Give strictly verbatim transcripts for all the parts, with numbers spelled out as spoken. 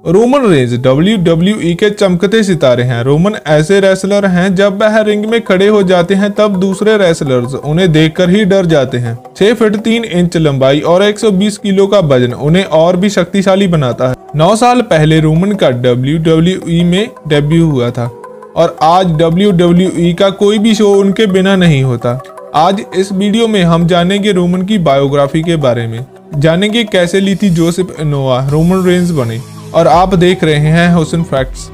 Roman Reigns W W E के चमकते सितारे हैं। रोमन ऐसे रेसलर हैं जब वह रिंग में खड़े हो जाते हैं तब दूसरे रेसलर्स उन्हें देखकर ही डर जाते हैं। छह फीट तीन इंच लंबाई और एक सौ बीस किलो का वजन उन्हें और भी शक्तिशाली बनाता है। नौ साल पहले रोमन का डब्ल्यू डब्ल्यू ई में डेब्यू हुआ था और आज डब्ल्यू डब्ल्यू ई का कोई भी शो उनके बिना नहीं होता। आज इस वीडियो में हम जानेंगे रोमन की बायोग्राफी के बारे में, जानेंगे कैसे Leati Joseph Anoai Roman Reigns बने, और आप देख रहे हैं हुसन फैक्ट्स।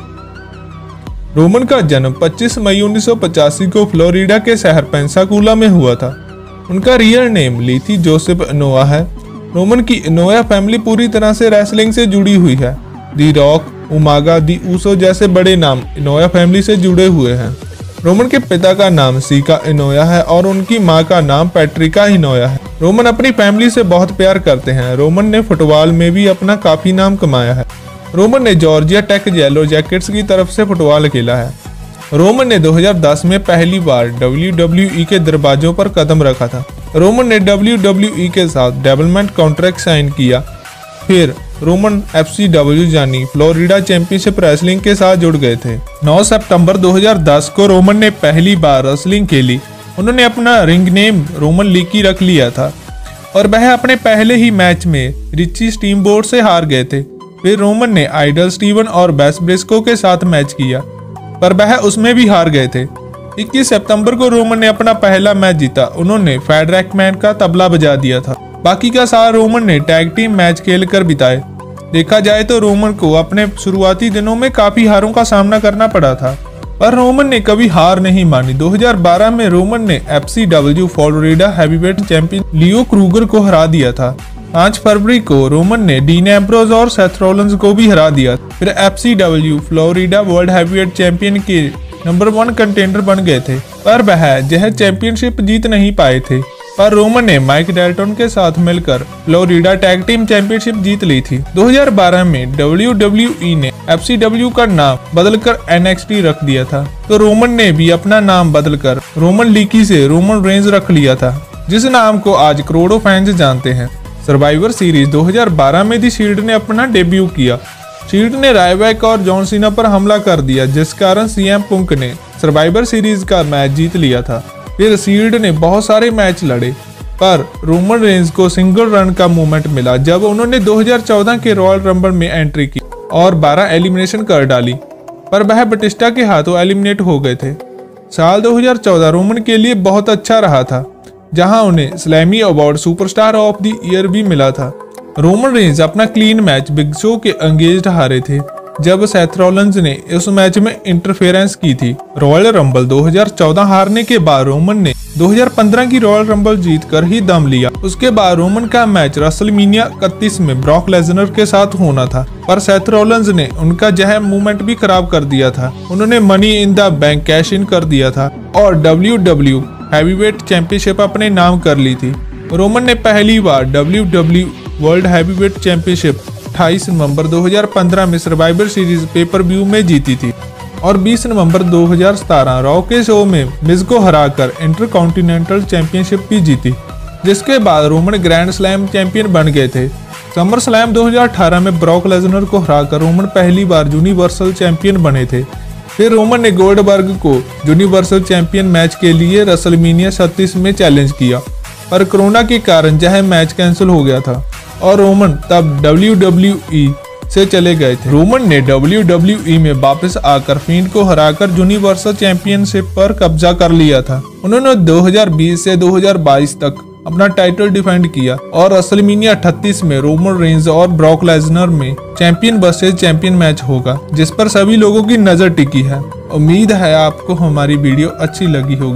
रोमन का जन्म पच्चीस मई उन्नीस सौ पचासी को फ्लोरिडा के शहर पेंसाकुला में हुआ था। उनका real name Leati Joseph Anoai है। रोमन की इनोवा फैमिली पूरी तरह से रेसलिंग से जुड़ी हुई है। The Rock, Umaga, the Usos जैसे बड़े नाम इनोवा फैमिली से जुड़े हुए हैं। रोमन के पिता का नाम सीका इनोवा है और उनकी मां का नाम पैट्रिका इनोवा है। रोमन अपनी फैमिली से बहुत प्यार करते हैं। रोमन ने फुटबॉल में भी अपना काफी नाम कमाया है। रोमन ने जॉर्जिया टेक येलो जैकेट्स की तरफ से फुटबॉल खेला है। रोमन ने दो हज़ार दस में पहली बार डब्ल्यू डब्ल्यू ई के दरवाजों पर कदम रखा था। रोमन ने डब्ल्यू डब्ल्यू ई के साथ डेवलपमेंट कॉन्ट्रैक्ट साइन किया। फिर रोमन एफ सी डब्ल्यू यानी फ्लोरिडा चैंपियनशिप रेसलिंग के साथ जुड़ गए थे। नौ सितंबर दो हज़ार दस को रोमन ने पहली बार रेसलिंग खेली। उन्होंने अपना रिंग नेम रोमन लीकी रख लिया था और वह अपने पहले ही मैच में रिची स्टीमबोट से हार गए थे। फिर रोमन ने आइडल स्टीवन और बेस ब्रिस्को के साथ मैच किया पर वह उसमें भी हार गए थे। इक्कीस सितंबर को रोमन ने अपना पहला मैच जीता। उन्होंने फेडरैक मैन का तबला बजा दिया था। बाकी का साल रोमन ने टैग टीम मैच खेलकर बिताए। देखा जाए तो रोमन को अपने शुरुआती दिनों में काफी हारों का सामना करना पड़ा था, पर रोमन ने कभी हार नहीं मानी। दो हज़ार बारह में रोमन ने F C W Florida heavyweight champion Leo Kruger को हरा दिया था। पाँच फरवरी को रोमन ने डीन एम्ब्रोज और सेथ रॉलिंस को भी हरा दिया। फिर F C W Florida world heavyweight champion के नंबर वन कंटेंडर बन गए थे, पर वह यह चैंपियनशिप जीत नहीं पाए थे। पर रोमन ने माइक डेल्टन के साथ मिलकर फ्लोरिडा टैग टीम चैंपियनशिप जीत ली थी। दो हज़ार बारह में डब्ल्यू डब्ल्यू ई ने एफ सी डब्ल्यू का नाम बदलकर एन एक्स टी रख दिया था, तो रोमन ने भी अपना नाम बदलकर रोमन लीकी से रोमन रेंज रख लिया था, जिस नाम को आज करोड़ों फैंस जानते हैं। सर्वाइवर सीरीज दो हज़ार बारह में दी शील्ड ने अपना डेब्यू किया। शील्ड ने रायबैक और जॉन सीना पर हमला कर दिया, जिस कारण सी एम पंक ने सर्वाइवर सीरीज का मैच जीत लिया था। फिर शील्ड ने बहुत सारे मैच लड़े, पर रोमन रेंज को सिंगल रन का मूवमेंट मिला जब उन्होंने दो हज़ार चौदह के रॉयल रंबल में एंट्री की और बारह एलिमिनेशन कर डाली, पर वह बटिस्टा के हाथों एलिमिनेट हो गए थे। साल दो हज़ार चौदह रोमन के लिए बहुत अच्छा रहा था, जहां उन्हें Slammy award superstar of the year भी मिला था। रोमन रेंज अपना क्लीन मैच बिग शो के एंगेज्ड हारे थे जब सेथ रॉलिंस ने उस मैच में इंटरफेरेंस की थी। रॉयल रंबल दो हज़ार चौदह हारने के बाद रोमन ने दो हज़ार पंद्रह की रॉयल रंबल जीतकर ही दम लिया। उसके बाद रोमन का मैच रेसलमेनिया इकतीस में ब्रॉक लेसनर के साथ होना था, पर सेथ रॉलिंस ने उनका यह मूवमेंट भी खराब कर दिया था। उन्होंने money in the bank cash in कर दिया था और डब्ल्यू डब्ल्यू हैवीवेट चैंपियनशिप अपने नाम कर ली थी। रोमन ने पहली बार W W world heavyweight championship अट्ठाईस नवंबर दो हज़ार पंद्रह में सर्वाइवर सीरीज पेपर व्यू में जीती थी और बीस नवंबर दो हज़ार सत्रह रॉ के शो में मिज को हराकर इंटरकॉन्टिनेंटल चैंपियनशिप भी जीती, जिसके बाद रोमन ग्रैंड स्लैम चैंपियन बन गए थे। समर स्लैम दो हज़ार अठारह में ब्रॉक लेसनर को हराकर रोमन पहली बार यूनिवर्सल चैंपियन बने थे। फिर रोमन ने गोल्डबर्ग को यूनिवर्सल चैंपियन मैच के लिए रेसलमेनिया छत्तीस में चैलेंज किया, पर कोरोना के कारण यह मैच कैंसिल हो गया था और रोमन तब डब्ल्यू डब्ल्यू ई से चले गए थे। रोमन ने डब्ल्यू डब्ल्यू ई में वापस आकर फील्ड को हराकर यूनिवर्सल चैंपियनशिप पर कब्जा कर लिया था। उन्होंने दो हज़ार बीस से दो हज़ार बाईस तक अपना टाइटल डिफेंड किया और रेसलमेनिया अड़तीस में रोमन रेंज और ब्रॉक लेसनर में चैंपियन वर्सेस चैंपियन मैच होगा, जिस पर सभी लोगों की नजर टिकी है। उम्मीद है आपको हमारी वीडियो अच्छी लगी होगी।